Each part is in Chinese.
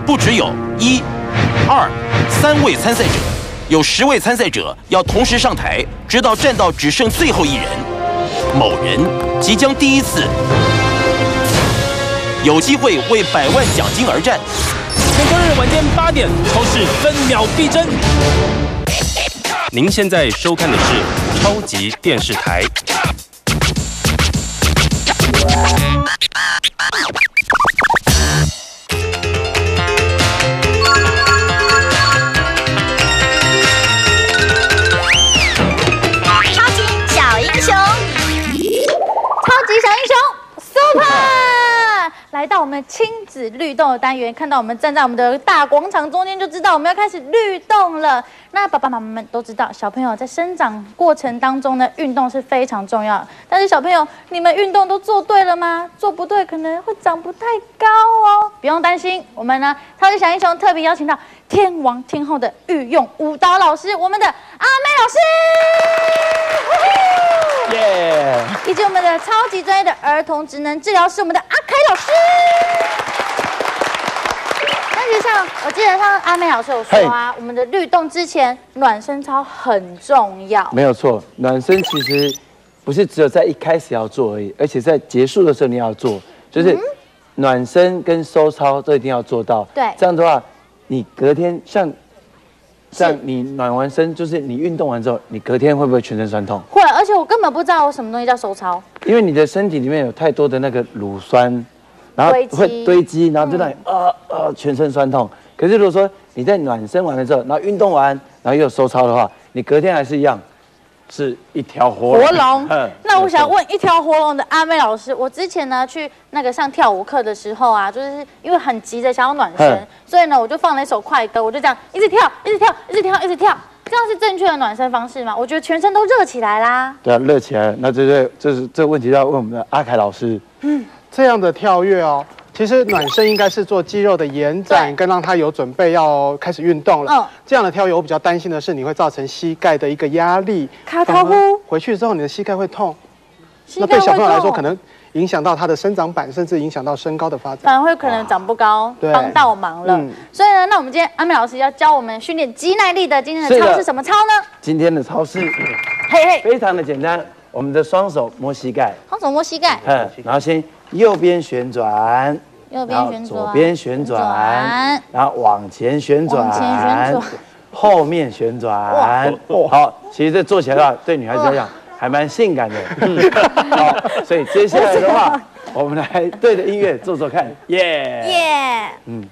不只有1、2、3位参赛者，有10位参赛者要同时上台，直到战到只剩最后1人。某人即将第一次有机会为100万奖金而战。 每周日晚间8点，超市分秒必争。您现在收看的是超级电视台。 来到我们亲子律动的单元，看到我们站在我们的大广场中间，就知道我们要开始律动了。那爸爸妈妈们都知道，小朋友在生长过程当中呢，运动是非常重要的。但是小朋友，你们运动都做对了吗？做不对可能会长不太高哦。不用担心，我们呢，超级小英雄特别邀请到天王天后的御用舞蹈老师，我们的阿妹老师。 耶！ 以及我们的超级专业的儿童职能治疗师，我们的阿凯老师。但是像我记得像阿妹老师有说啊，我们的律动之前暖身操很重要。 没有错，暖身其实不是只有在一开始要做而已，而且在结束的时候你要做，就是暖身跟收操都一定要做到。 对， 这样的话，你隔天像你暖完身，就是你运动完之后，你隔天会不会全身酸痛？ 会，而且我根本不知道有什么东西叫收操， 因为你的身体里面有太多的那个乳酸，然后会堆积，然后就让你全身酸痛。可是如果说你在暖身完了之后，然后运动完，然后又有收操的话，你隔天还是一样是一条活龙。 那我想问一条活龙的阿妹老师，我之前呢去那个上跳舞课的时候啊，就是因为很急着想要暖身，所以呢我就放了一首快歌，我就这样一直跳，一直跳，一直跳，一直跳。这样是正确的暖身方式吗？我觉得全身都热起来啦。 对啊，热起来了。那这个问题要问我们的阿凯老师。 这样的跳跃哦，其实暖身应该是做肌肉的延展，跟让它有准备要开始运动了。这样的跳跃，我比较担心的是你会造成膝盖的一个压力， 卡头呼回去之后你的膝盖会痛。那对小朋友来说，可能影响到他的生长板，甚至影响到身高的发展， 反而会可能长不高，帮倒忙了。所以呢，那我们今天阿妹老师要教我们训练肌耐力的今天的操是什么操呢？ 今天的操是非常的简单，我们的双手摸膝盖， 双手摸膝盖， 然后先右边旋转， 右边旋转， 左边旋转，然后往前旋转，后面旋转。好，其实这做起来的话，对女孩子来讲还蛮性感的。好，所以接下来的话，我们来对着音乐做做看，耶！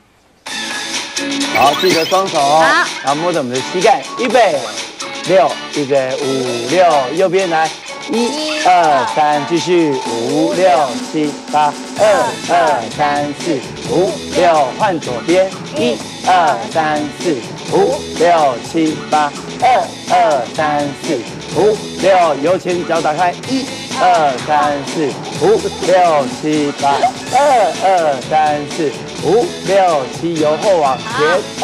好，记得双手，然后摸着我们的膝盖，预备，6，预备5、6，右边来，1、2、3，继续5、6、7、8，2、3、4、5、6，换左边，1、2、3、4、5、6、7、8，2、3、4、5、6，由前脚打开，1、2、3、4、5、6、7、8，2、3、4、5、6、7，由后往前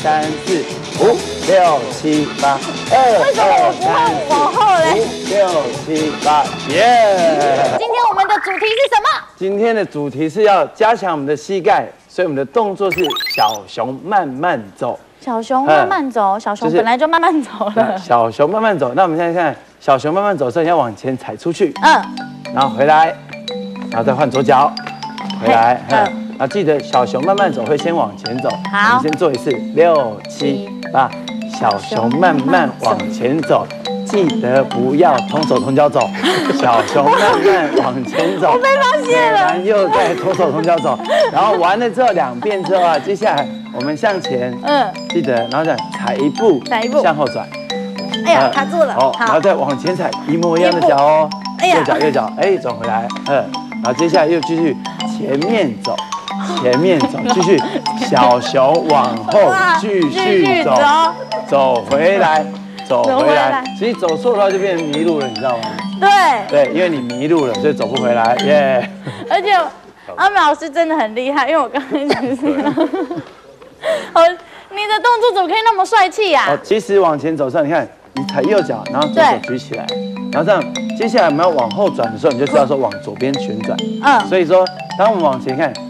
，2、3、4、5、6、7、8，2、3、4、5、6、7、8，耶！ 今天我们的主题是什么？ 今天的主题是要加强我们的膝盖，所以我们的动作是小熊慢慢走。 小熊慢慢走，小熊本来就慢慢走了。 小熊慢慢走，那我们现在看小熊慢慢走的时候，你要往前踩出去，然后回来，然后再换左脚，回来，然后记得小熊慢慢走会先往前走，好，我们先做一次，6、7、8，小熊慢慢往前走。记得不要同手同脚走，小熊慢慢往前走。 我被发现了。 然后又再同手同脚走，然后完了之后2遍之后啊，接下来我们向前，记得，然后再踩一步，向后转。 哎呀，卡住了。 好，然后再往前踩一模一样的脚哦，右脚，转回来，然后接下来又继续前面走，继续小熊往后继续走，走回来。其实走错的话就变成迷路了，你知道吗？对，因为你迷路了，所以走不回来，耶！ 而且阿美老师真的很厉害，因为我刚才就是，你的动作怎么可以那么帅气呀？ 其实往前走上，你看你你踩右脚，然后左手举起来，然后这样，接下来我们要往后转的时候，你就知道说往左边旋转。所以说，当我们往前看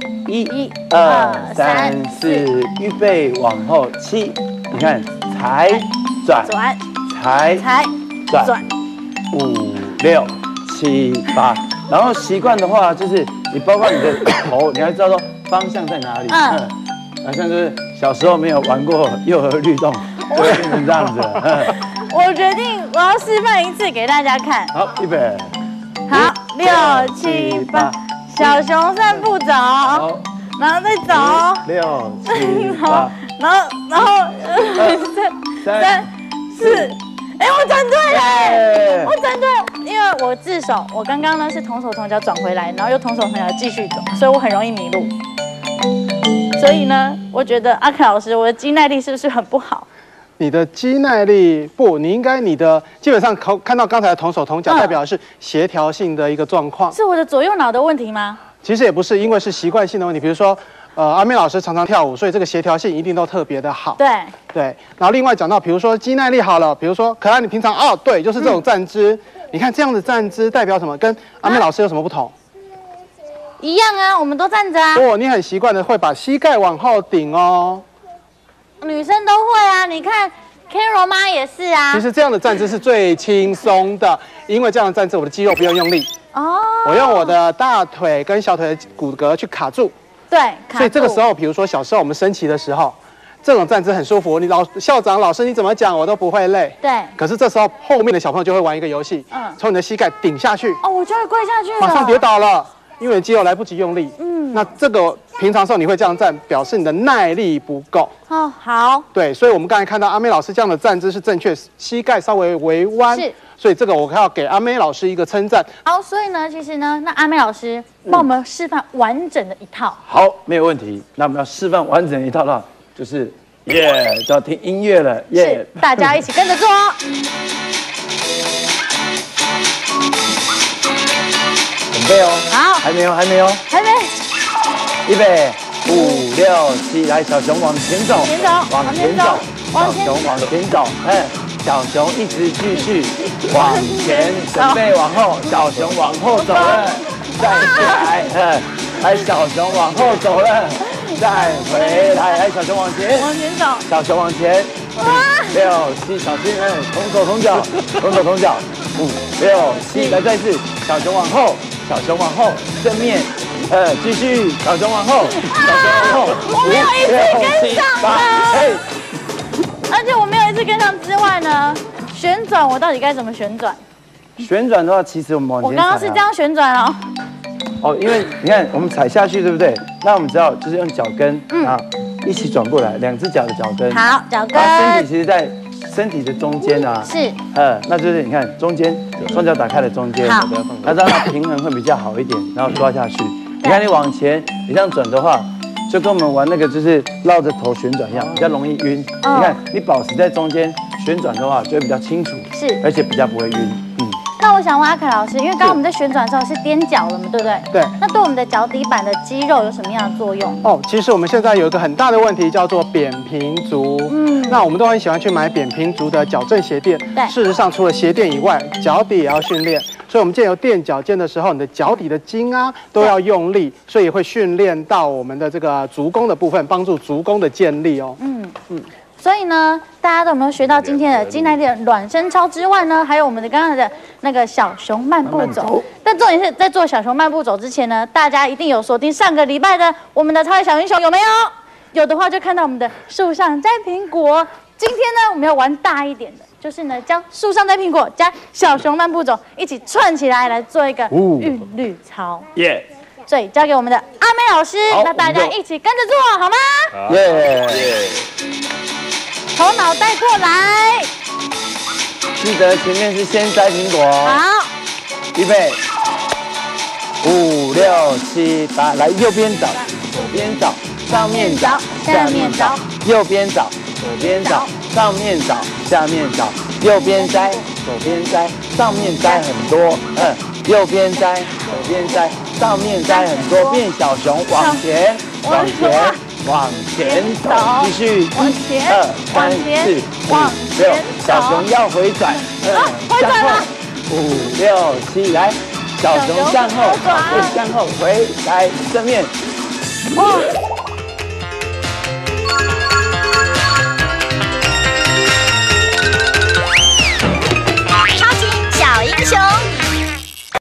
，1、2、3、4，预备往后7，你看踩转，踩转，5、6、7、8。然后习惯的话，就是你包括你的头，你要知道说方向在哪里。好像就是小时候没有玩过幼儿律动，就会变成这样子。 我决定我要示范一次给大家看。 好，预备。 好，6、7、8，小熊散步走，然后再走。 6、7、8， 然后3、4。我转对了，我转对了，因为我自首，我刚刚呢是同手同脚转回来，然后又同手同脚继续走，所以我很容易迷路。所以呢，我觉得阿凯老师，我的肌耐力是不是很不好？ 你的肌耐力不，你的基本上看到刚才的同手同脚，代表的是协调性的一个状况。 是我的左右脑的问题吗？ 其实也不是，因为是习惯性的问题。比如说，阿妹老师常常跳舞，所以这个协调性一定都特别的好。 对。 然后另外讲到，比如说肌耐力好了，比如说可爱，你平常对，就是这种站姿。你看这样的站姿代表什么？跟阿妹老师有什么不同？ 一样啊，我们都站着啊。 你很习惯的会把膝盖往后顶哦。 女生都会啊，你看 Carol 妈也是啊。 其实这样的站姿是最轻松的，因为这样的站姿我的肌肉不用用力。我用我的大腿跟小腿的骨骼去卡住。 对， 所以这个时候，比如说小时候我们升旗的时候，这种站姿很舒服。你校长老师你怎么讲我都不会累。 对。 可是这时候后面的小朋友就会玩一个游戏，从你的膝盖顶下去。 我就会跪下去了， 马上跌倒了。因为肌肉来不及用力，那这个平常时候你会这样站，表示你的耐力不够。 好。 对，所以我们刚才看到阿妹老师这样的站姿是正确，膝盖稍微微弯。是。所以这个我要给阿妹老师一个称赞。 好，所以呢，其实呢，那阿妹老师帮我们示范完整的一套。 好，没有问题。那我们要示范完整的一套的话，就是就要听音乐了。 是，大家一起跟着做哦。 准备哦，好，还没有，预备，5、6、7，来，小熊往前走，往前走，小熊往前走，小熊一直继续往前，准备往后，小熊往后走了，再回来，来，小熊往后走了，再回来，来，小熊往前走， 小熊往前，5、6、7，小心，同手同脚，5、6、7，来，再次，小熊往后。小熊往后，正面，继续，小熊往后， 我没有一次跟上而且我没有一次跟上之外呢，旋转我到底该怎么旋转？ 旋转的话，其实我们往前踩。 我刚刚是这样旋转哦。因为你看我们踩下去，对不对？那我们只要就是用脚跟啊一起转过来，2只脚的脚跟。 好，脚跟。 身体其实在身体的中间啊。 是。 那就是你看中间，双脚打开的中间。好。那让它平衡会比较好一点，然后抓下去。你看你往前，你这样转的话，就跟我们玩那个就是绕着头旋转一样，比较容易晕。你看你保持在中间旋转的话，就会比较清楚。是。而且比较不会晕。 那我想问阿凯老师，因为刚刚我们在旋转的时候是踮脚了嘛，对不对？ 对。 那对我们的脚底板的肌肉有什么样的作用？ 其实我们现在有一个很大的问题叫做扁平足。那我们都很喜欢去买扁平足的矫正鞋垫。对。事实上，除了鞋垫以外，脚底也要训练。所以我们借由垫脚尖的时候，你的脚底的筋啊都要用力，所以会训练到我们的这个足弓的部分，帮助足弓的建立哦。 所以呢，大家都有没有学到今天的肌耐力的暖身操之外呢，还有我们的刚刚的那个小熊慢步走。但重点是在做小熊慢步走之前呢，大家一定有锁定上个礼拜的我们的超级小英雄，有没有？有的话就看到我们的树上摘苹果。今天呢，我们要玩大一点的，就是呢将树上摘苹果加小熊慢步走一起串起来，来做一个韵律操。所以交给我们的阿妹老师，那大家一起跟着做好吗？头脑带过来， 记得前面是先摘苹果。 好， 预备，5、6、7、8，来右边找，左边找，上面找，下面找，右边找，左边找，上面找，下面找，右边摘，左边摘，上面摘很多，右边摘，左边摘，上面摘很多，变小熊，往前，往前。 往前走，继续往前 1、2、3、4、 往 5、 前 6，小熊要回转， 回转了 5、6、7，来，小熊向后，向后回来正面， 哇！